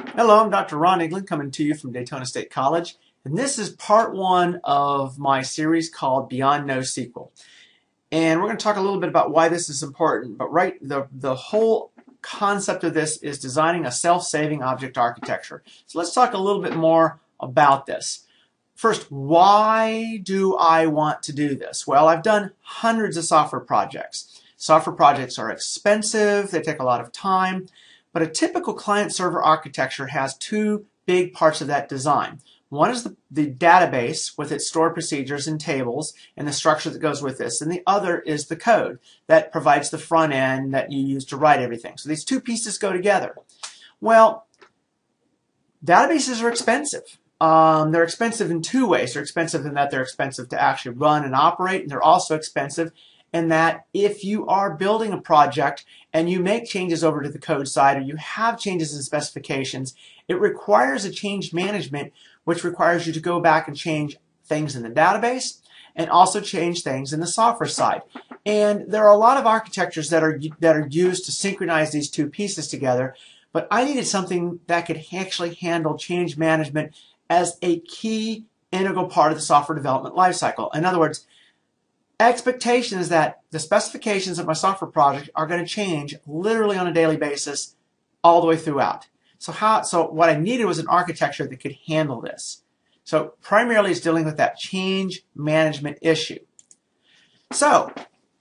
Hello, I'm Dr. Ron Eglin coming to you from Daytona State College, and this is part one of my series called Beyond NoSQL. And we're going to talk a little bit about why this is important, but the whole concept of this is designing a self-saving object architecture. So let's talk a little bit more about this. First, why do I want to do this? Well, I've done hundreds of software projects. Software projects are expensive, they take a lot of time. But a typical client-server architecture has two big parts of that design. One is the database with its stored procedures and tables and the structure that goes with this, and the other is the code that provides the front end that you use to write everything. So these two pieces go together. Well, databases are expensive. They're expensive in two ways. They're expensive in that they're expensive to actually run and operate, and they're also expensive in that if you are building a project and you make changes over to the code side or you have changes in specifications, it requires a change management, which requires you to go back and change things in the database and also change things in the software side. And there are a lot of architectures that are used to synchronize these two pieces together, but I needed something that could actually handle change management as a key integral part of the software development lifecycle. In other words, expectation is that the specifications of my software project are going to change literally on a daily basis all the way throughout. So what I needed was an architecture that could handle this. So primarily it's dealing with that change management issue. So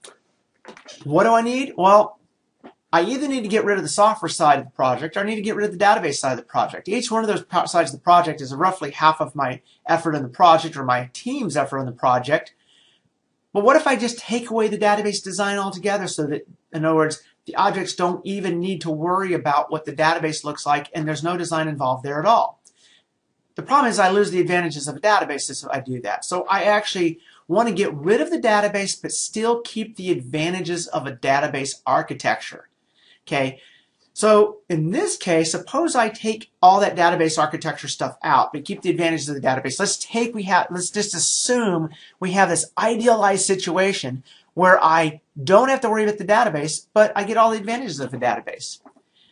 what do I need? Well, I either need to get rid of the software side of the project or I need to get rid of the database side of the project. Each one of those sides of the project is roughly half of my effort in the project or my team's effort in the project. But what if I just take away the database design altogether so that, in other words, the objects don't even need to worry about what the database looks like and there's no design involved there at all? The problem is I lose the advantages of a database if I do that. So I actually want to get rid of the database but still keep the advantages of a database architecture. Okay? So in this case, suppose I take all that database architecture stuff out, but keep the advantages of the database. Let's just assume we have this idealized situation where I don't have to worry about the database, but I get all the advantages of the database.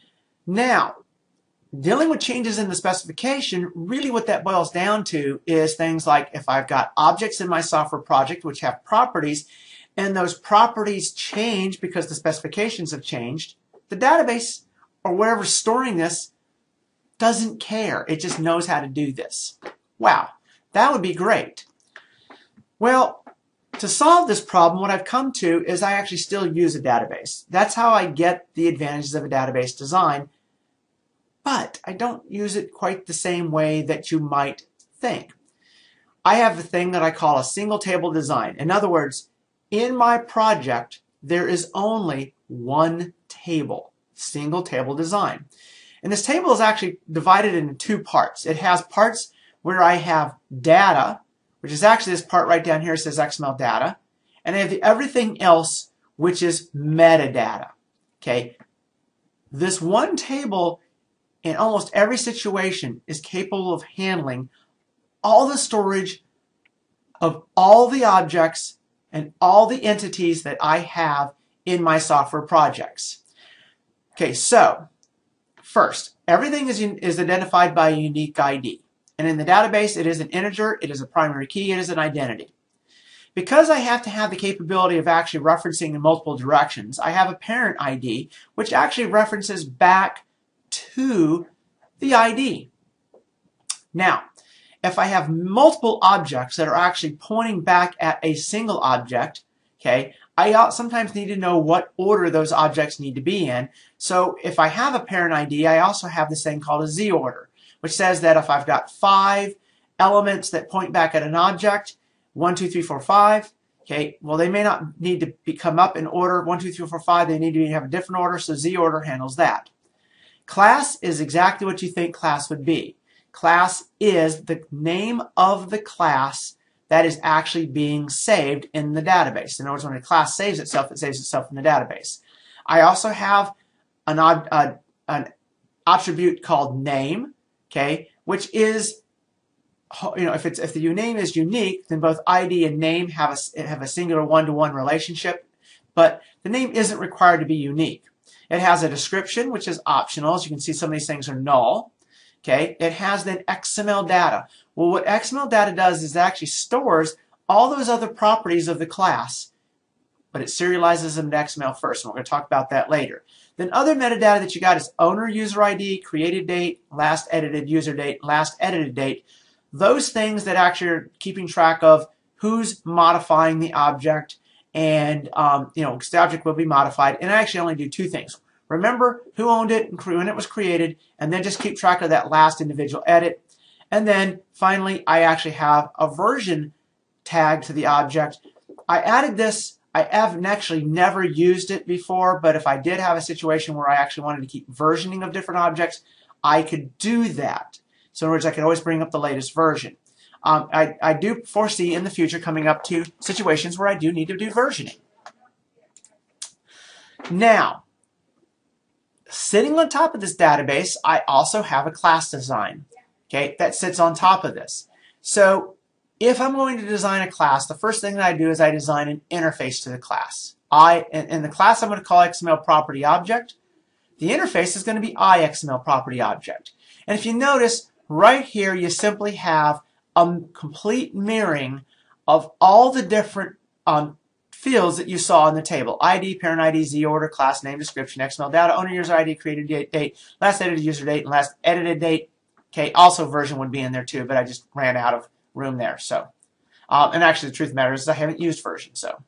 Now, dealing with changes in the specification, really what that boils down to is things like if I've got objects in my software project which have properties, and those properties change because the specifications have changed, the database or wherever's storing this doesn't care. It just knows how to do this. Wow, that would be great. Well, to solve this problem, what I've come to is I actually still use a database. That's how I get the advantages of a database design, but I don't use it quite the same way that you might think. I have a thing that I call a single table design. In other words, in my project, there is only one table. Single table design. And this table is actually divided into two parts. It has parts where I have data, which is actually this part right down here says XML data, and I have everything else which is metadata. Okay? This one table in almost every situation is capable of handling all the storage of all the objects and all the entities that I have in my software projects. Okay, so first, everything is identified by a unique ID. And in the database, it is an integer, it is a primary key, it is an identity. Because I have to have the capability of actually referencing in multiple directions, I have a parent ID, which actually references back to the ID. Now, if I have multiple objects that are actually pointing back at a single object, okay, I sometimes need to know what order those objects need to be in. So if I have a parent ID, I also have this thing called a Z order, which says that if I've got 5 elements that point back at an object, 1, 2, 3, 4, 5, okay, well they may not need to come up in order 1, 2, 3, 4, 5, they need to have a different order, so Z order handles that. Class is exactly what you think class would be. Class is the name of the class that is actually being saved in the database. In other words, when a class saves itself, it saves itself in the database. I also have an attribute called name, okay, which is, if the name is unique, then both ID and name have a singular one-to-one relationship, but the name isn't required to be unique. It has a description, which is optional. As you can see, some of these things are null. Okay, it has then XML data. Well, what XML data does is it actually stores all those other properties of the class, but it serializes them to XML first, and we're going to talk about that later. Then other metadata that you got is owner user ID, created date, last edited user date, last edited date. Those things that actually are keeping track of who's modifying the object, and because the object will be modified. And I actually only do two things. Remember who owned it and when it was created, and then just keep track of that last individual edit. And then finally, I actually have a version tag to the object. I added this. I have actually never used it before, but if I did have a situation where I actually wanted to keep versioning of different objects, I could do that. So in other words, I could always bring up the latest version. I do foresee in the future coming up to situations where I do need to do versioning. Now, sitting on top of this database, I also have a class design, okay, that sits on top of this. So if I'm going to design a class, the first thing that I do is I design an interface to the class. In the class I'm going to call XML property object. The interface is going to be iXML property object. And if you notice, right here you simply have a complete mirroring of all the different fields that you saw in the table. ID, parent ID, Z order, class name, description, XML data, owner user ID, created date, last edited user date, and last edited date. Okay, also version would be in there too, but I just ran out of room there. So, and actually the truth of the matter is I haven't used version. So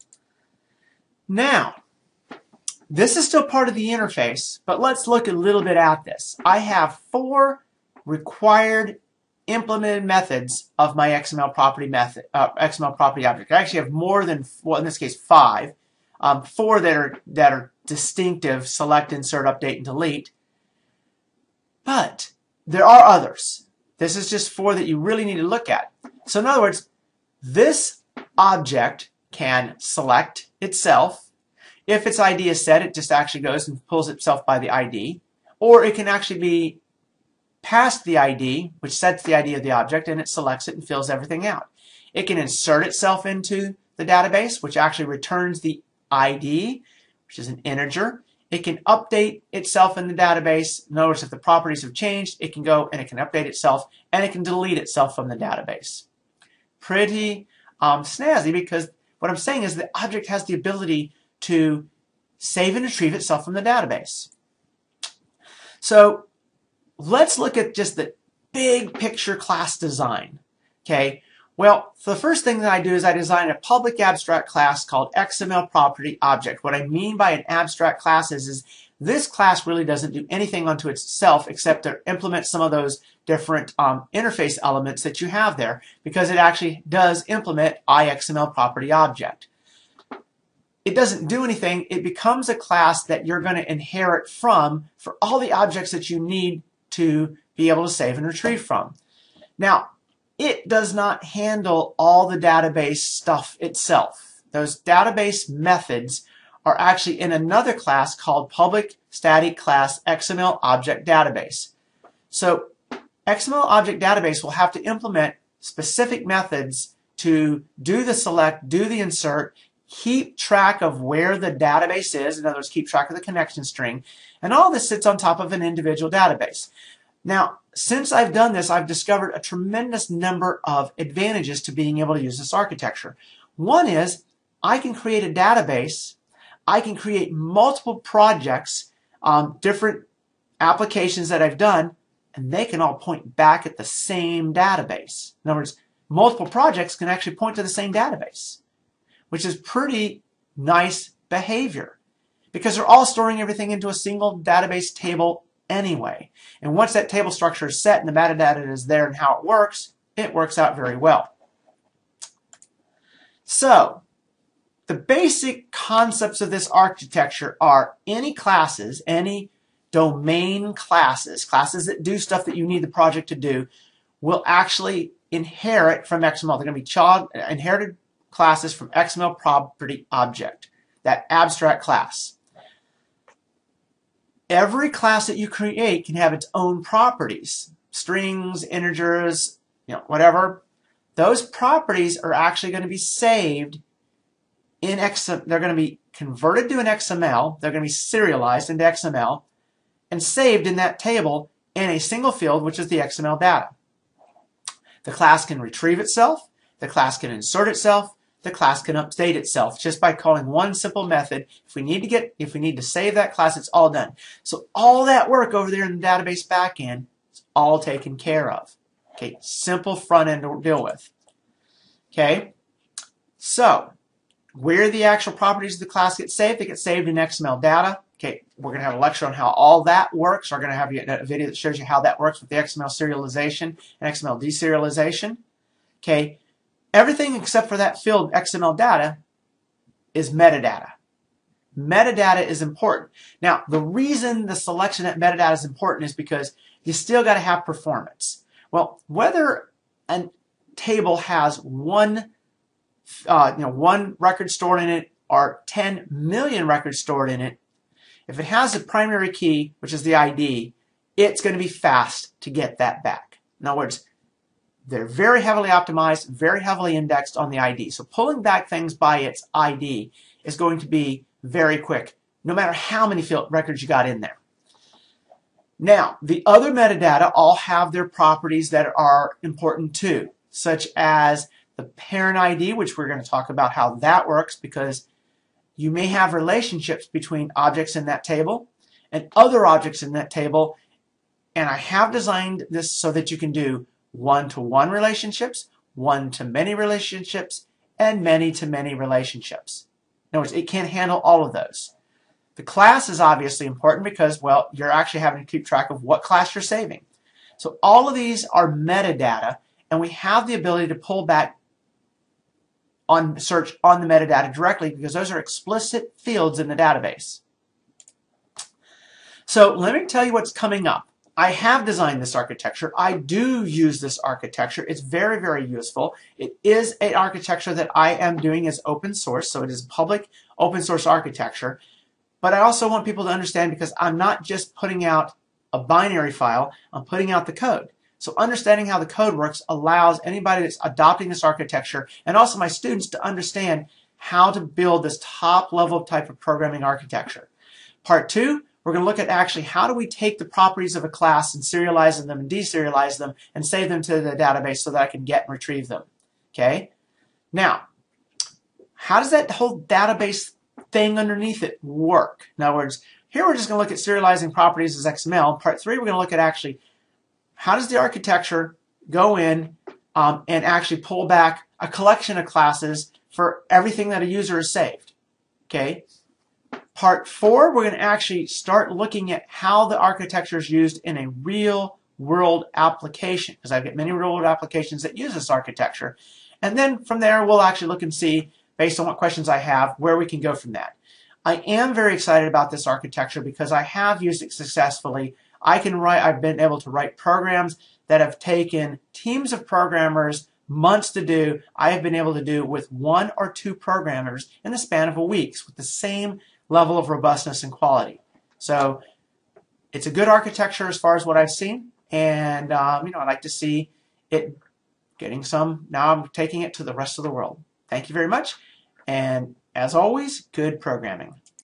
now, this is still part of the interface, but let's look a little bit at this. I have 4 required implemented methods of my XML property XML property object. I actually have more than, well, in this case 5, 4 that are distinctive: select, insert, update, and delete. But there are others. This is just 4 that you really need to look at. So in other words, this object can select itself. If its ID is set, it just actually goes and pulls itself by the ID. Or it can actually be passed the ID, which sets the ID of the object, and it selects it and fills everything out. It can insert itself into the database, which actually returns the ID, which is an integer. It can update itself in the database. In other words, if the properties have changed, it can go and it can update itself, and it can delete itself from the database. Pretty snazzy, because what I'm saying is the object has the ability to save and retrieve itself from the database. So let's look at just the big picture class design. Okay. Well, the first thing that I do is I design a public abstract class called XML property object. What I mean by an abstract class is this class really doesn't do anything unto itself except to implement some of those different interface elements that you have there, because it actually does implement iXML property object. It doesn't do anything. It becomes a class that you're going to inherit from for all the objects that you need to be able to save and retrieve from. Now, it does not handle all the database stuff itself. Those database methods are actually in another class called public static class XML object database. So XML object database will have to implement specific methods to do the select, do the insert, keep track of where the database is, in other words, keep track of the connection string, and all this sits on top of an individual database. Now, since I've done this, I've discovered a tremendous number of advantages to being able to use this architecture. One is I can create a database, I can create multiple projects, different applications that I've done, and they can all point back at the same database. In other words, multiple projects can actually point to the same database, which is pretty nice behavior because they're all storing everything into a single database table anyway. And once that table structure is set and the metadata is there and how it works out very well. So, the basic concepts of this architecture are any classes, any domain classes, classes that do stuff that you need the project to do, will actually inherit from XML. They're going to be inherited classes from XML property object, that abstract class. Every class that you create can have its own properties, strings, integers, whatever. Those properties are actually going to be saved in XML. They're going to be converted to an XML. They're going to be serialized into XML and saved in that table in a single field, which is the XML data. The class can retrieve itself, the class can insert itself, the class can update itself just by calling one simple method. If we need to save that class, it's all done. So all that work over there in the database backend is all taken care of. Okay, simple front end to deal with. Okay, so where the actual properties of the class get saved, they get saved in XML data. Okay, we're going to have a lecture on how all that works. We're going to have a video that shows you how that works with the XML serialization and XML deserialization. Okay, everything except for that field XML data is metadata. Metadata is important. Now, the reason the selection at metadata is important is because you still got to have performance. Well, whether a table has one record stored in it or 10 million records stored in it, if it has a primary key, which is the ID, it's going to be fast to get that back. In other words, they're very heavily optimized, very heavily indexed on the ID. So pulling back things by its ID is going to be very quick, no matter how many field records you got in there. Now, the other metadata all have their properties that are important too, such as the parent ID, which we're going to talk about how that works, because you may have relationships between objects in that table and other objects in that table, and I have designed this so that you can do one-to-one relationships, one-to-many relationships, and many-to-many relationships. In other words, it can handle all of those. The class is obviously important because, well, you're actually having to keep track of what class you're saving. So all of these are metadata, and we have the ability to pull back on search on the metadata directly because those are explicit fields in the database. So let me tell you what's coming up. I have designed this architecture. I do use this architecture. It's very, very useful. It is an architecture that I am doing as open source, so it is public open source architecture. But I also want people to understand, because I'm not just putting out a binary file, I'm putting out the code. So understanding how the code works allows anybody that's adopting this architecture, and also my students, to understand how to build this top level type of programming architecture. Part 2, we're going to look at actually how do we take the properties of a class and serialize them and deserialize them and save them to the database so that I can get and retrieve them. Okay? Now, how does that whole database thing underneath it work? In other words, here we're just going to look at serializing properties as XML. In part 3, we're going to look at actually how does the architecture go in and actually pull back a collection of classes for everything that a user has saved. Okay. Part 4, we're going to actually start looking at how the architecture is used in a real world application, because I've got many real world applications that use this architecture. And then from there, we'll actually look and see, based on what questions I have, where we can go from that. I am very excited about this architecture because I have used it successfully. I've been able to write programs that have taken teams of programmers months to do. I have been able to do with 1 or 2 programmers in the span of a week with the same level of robustness and quality. So it's a good architecture as far as what I've seen, and I'd like to see it getting some. Now I'm taking it to the rest of the world. Thank you very much, and as always, good programming.